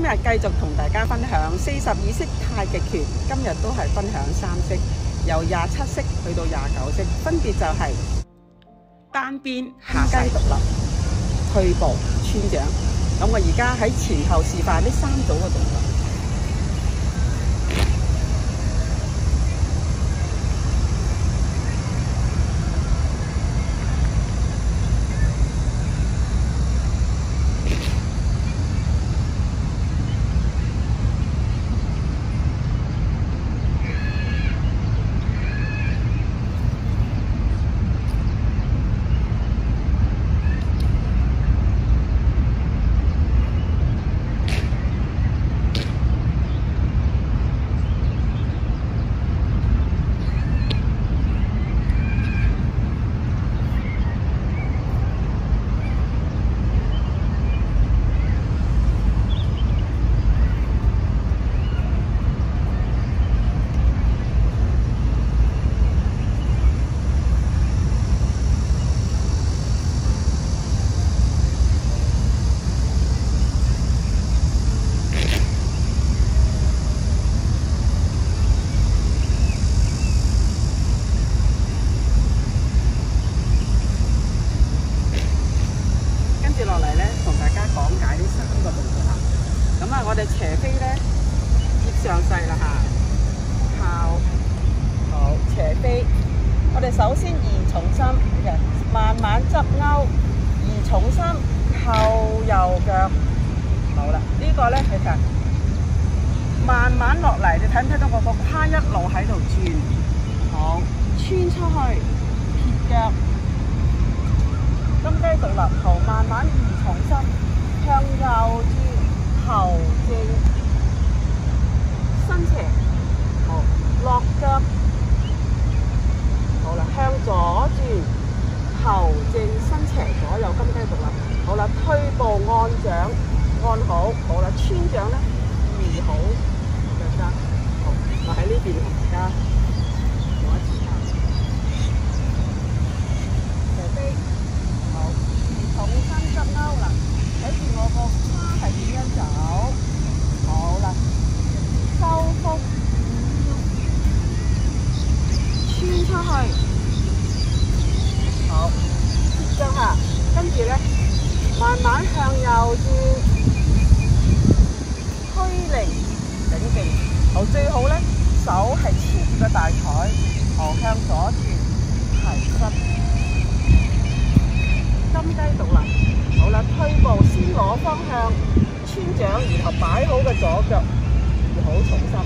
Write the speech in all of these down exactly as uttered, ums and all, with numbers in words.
日繼續同大家分享四十二式太極拳，今日都係分享三式，由廿七式去到廿九式，分別就係單邊下雞獨立、退步、穿掌。咁我而家喺前後示範呢三組嘅動作。咁啊，我哋斜飛咧，接上勢啦嚇，靠，好斜飛。我哋首先移重心嘅，慢慢執勾，移重心，後右腳。好啦，這個、呢個咧其實慢慢落嚟，你睇唔睇到我個胯一路喺度轉？好，穿出去，撇腳，金雞獨立，頭慢慢移重心，向右轉。後正身斜，好落腳，好啦，向左轉，後正身斜，左右金雞獨立，好啦，推步按掌，按好，好啦，穿掌咧移好腳踭，好，我喺呢邊同大家做一次啊，斜飛，好，重新執勾啦，睇住我個係點樣走？好啦，收腹，穿出去，好，接腳下，跟住咧，慢慢向右轉，推靈頂勁，好，最好咧，手係黐住個大腿，好，向左轉，提膝，金雞獨立，好啦，推步先攞方向。穿掌，然後擺好嘅左腳，要好重心。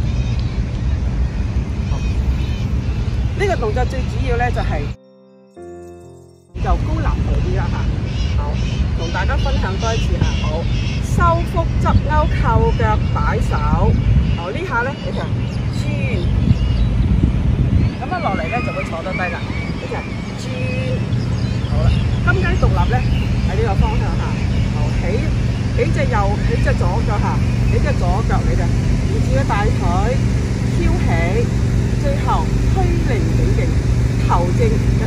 好，呢、這個動作最主要咧就係、是、就高難度啲啦嚇。好，同大家分享多一次嚇。好，收腹執勾扣腳擺手。好，呢下咧你就轉，咁樣落嚟咧就會坐得低啦。你就轉，好啦，金雞獨立咧喺呢個方向下。好，起。起隻右，起隻左腳下，起隻左腳你就沿住個大腿挑起，最後推靈頂勁，頭正。